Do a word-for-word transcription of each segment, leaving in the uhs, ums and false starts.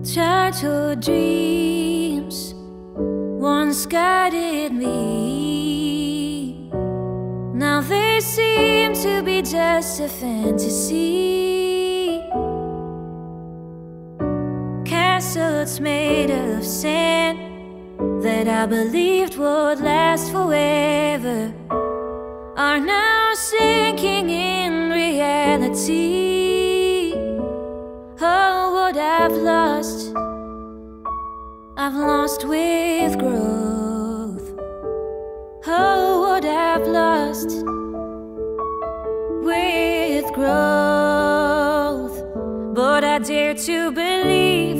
Childhood dreams once guided me. Now they seem to be just a fantasy. Castles made of sand that I believed would last forever are now sinking in reality. Oh, what I've lost, I've lost with growth. Oh, what I've lost with growth. But I dare to believe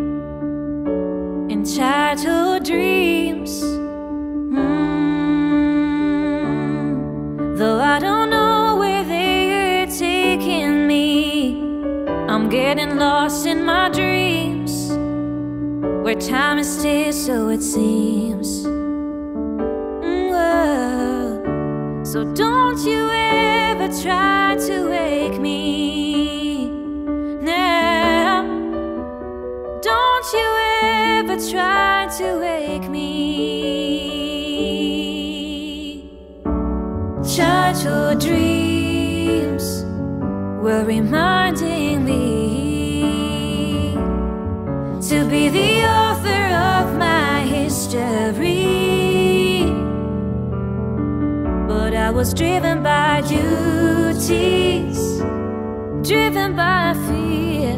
in childhood dreams. mm. Though I don't know where they're taking me, I'm getting lost in my dreams, where time is still, so it seems. mm, oh. So don't you ever try to wake me now. Don't you ever try to wake me. Childhood dreams were reminding me to be the author of my history. But I was driven by duties, driven by fear,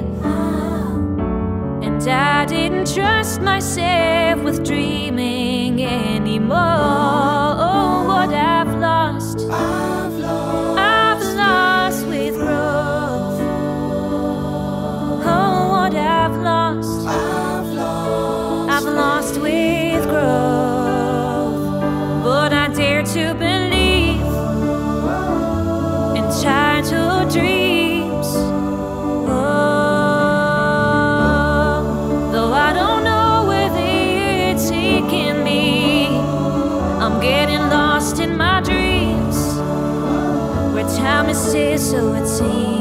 and I didn't trust myself with dreaming anymore. Oh, what I've lost, I've lost, I've lost with growth. Oh, what I've lost, I've lost, I've lost with growth. But I dare to believe in childhood dreams. Oh, though I don't know where they're taking me, I'm getting lost in my dreams, where time is still, so it seems.